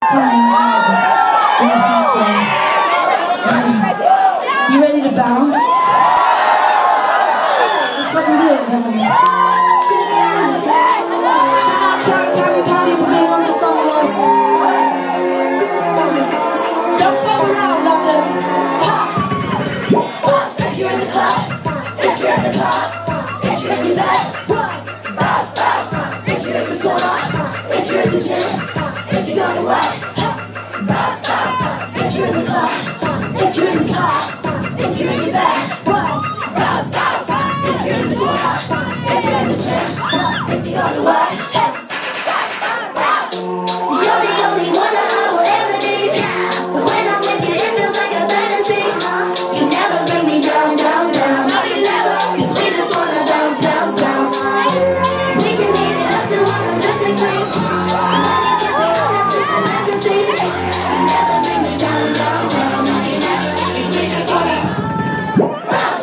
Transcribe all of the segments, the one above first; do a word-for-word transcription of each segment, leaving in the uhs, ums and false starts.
coming in the future. You ready to bounce? Let's fucking do it, then. Shout out County, County, County for being on the song with us. Don't fuck around, London. Pop! Pop! If you're in the club, if you're in the club, if you're in your bed, bounce, bounce. If you're in the sauna, if you're in the gym, if you're going away, bounce, bounce. If you're in the club, if you're in the car, if you're in your bed, bounce, bounce. If you're in the sauna, if you're in the gym, if you're going away, bounce. You're the only one that I will ever need. But when I'm with you, it feels like a fantasy. You never bring me down, down, down. No, you never, cause we just wanna bounce, bounce, bounce. We can heat it up to one hundred degrees. And when you kiss me, I'm not just a fantasy. You never bring me down, down, down. No, you never, cause we just wanna bounce.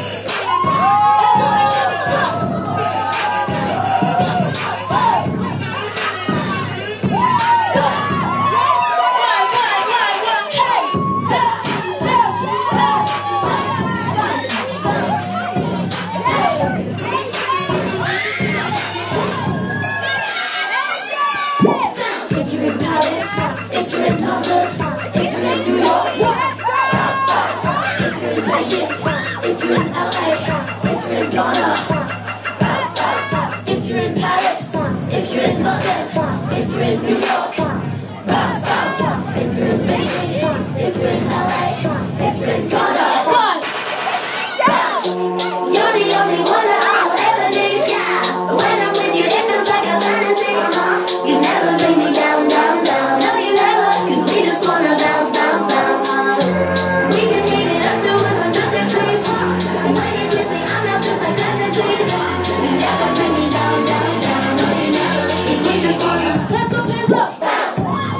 If you're in Paris, if you're in London, if you're in New York, bounce, bounce. If you're in Beijing, if you're in L A, if you're in Ghana, bounce, bounce. If you're in Paris, if you're in London, if you're in New York, bounce, bounce. If you're in Beijing, if you're in L A, if you're in Ghana, bounce. You're the only one that I will ever need. When I'm with you, it feels like a fantasy. You never bring me down, down, down. No, you never, cause we just wanna bounce, bounce, bounce. We can heat it up to one hundred degrees. And when you kiss me, I'm not just like fantasy. You never bring me down, down, down. No, you never, cause we just wanna hands up, hands up, bounce.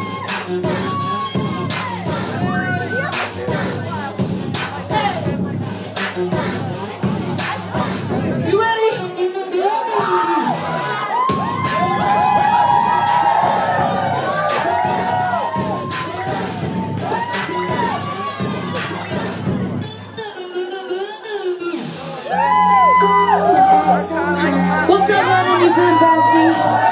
You ready? What's up, London? You feeling bouncy?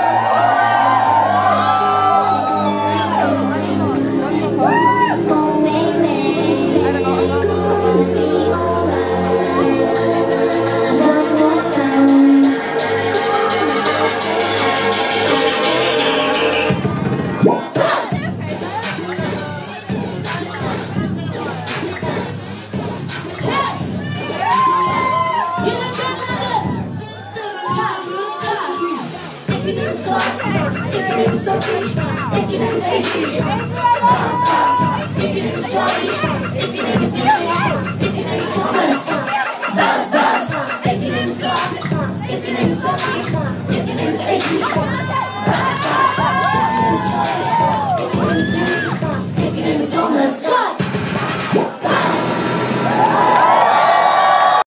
If your name is Klaus, if your name is Sophie, if your name is H P, bounce, bounce. If your name is Charlie,